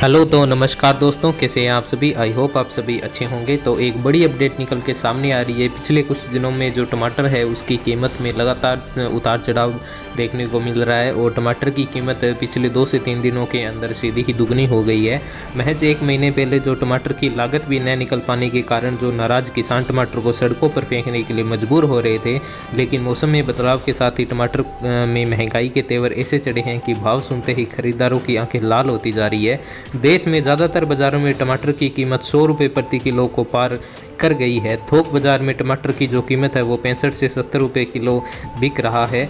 Hello तो नमस्कार दोस्तों, कैसे हैं आप सभी। आई होप आप सभी अच्छे होंगे। तो एक बड़ी अपडेट निकल के सामने आ रही है। पिछले कुछ दिनों में जो टमाटर है उसकी कीमत में लगातार उतार चढ़ाव देखने को मिल रहा है और टमाटर की कीमत पिछले 2 से 3 दिनों के अंदर सीधी ही दुगनी हो गई है। महज 1 महीने पहले जो टमाटर की लागत भी न निकल पाने के कारण जो नाराज किसान टमाटर को सड़कों पर फेंकने के लिए मजबूर हो रहे थे, लेकिन मौसम में बदलाव के साथ ही टमाटर में महंगाई के तेवर ऐसे चढ़े हैं कि भाव सुनते ही खरीदारों की आंखें लाल होती जा रही है। देश में ज़्यादातर बाज़ारों में टमाटर की कीमत 100 रुपये प्रति किलो को पार कर गई है। थोक बाज़ार में टमाटर की जो कीमत है वो 65 से 70 रुपये किलो बिक रहा है,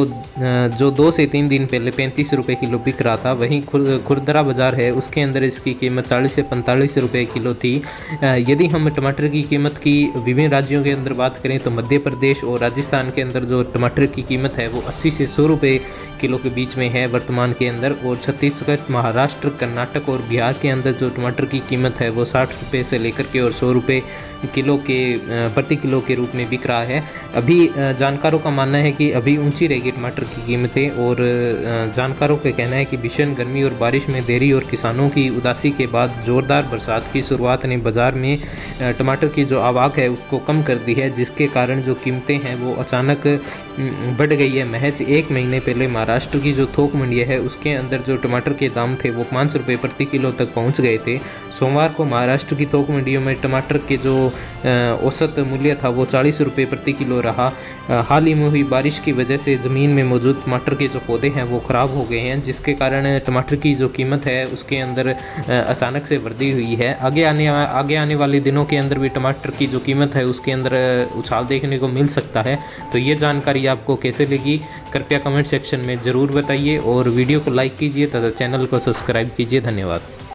जो 2 से 3 दिन पहले 35 रुपये किलो बिक रहा था। वहीं खुदरा बाज़ार है, उसके अंदर इसकी कीमत 40 से 45 रुपये किलो थी। यदि हम टमाटर की कीमत की विभिन्न राज्यों के अंदर बात करें तो मध्य प्रदेश और राजस्थान के अंदर जो टमाटर की कीमत है वो 80 से 100 रुपये किलो के बीच में है वर्तमान के अंदर। और छत्तीसगढ़, महाराष्ट्र, कर्नाटक और बिहार के अंदर जो टमाटर की कीमत है वो 60 रुपये से लेकर के और 100 रुपये किलो के प्रति किलो के रूप में बिक रहा है। अभी जानकारों का मानना है कि अभी ऊंची रहेगी टमाटर की कीमतें, और जानकारों का कहना है कि भीषण गर्मी और बारिश में देरी और किसानों की उदासी के बाद जोरदार बरसात की शुरुआत ने बाज़ार में टमाटर की जो आवक है उसको कम कर दी है, जिसके कारण जो कीमतें हैं वो अचानक बढ़ गई है। महज 1 महीने पहले महाराष्ट्र की जो थोक मंडी है उसके अंदर जो टमाटर के दाम थे वो 5 रुपये प्रति किलो तक पहुंच गए थे। सोमवार को महाराष्ट्र की थोक मंडियों में टमाटर के जो औसत मूल्य था वो 40 रुपये प्रति किलो रहा। हाल ही में हुई बारिश की वजह से ज़मीन में मौजूद टमाटर के जो पौधे हैं वो ख़राब हो गए हैं, जिसके कारण टमाटर की जो कीमत है उसके अंदर अचानक से वृद्धि हुई है। आगे आने वाले दिनों के अंदर भी टमाटर की जो कीमत है उसके अंदर उछाल देखने को मिल सकता है। तो ये जानकारी आपको कैसे लगी कृपया कमेंट सेक्शन में ज़रूर बताइए और वीडियो को लाइक कीजिए तथा चैनल को सब्सक्राइब कीजिए। धन्यवाद।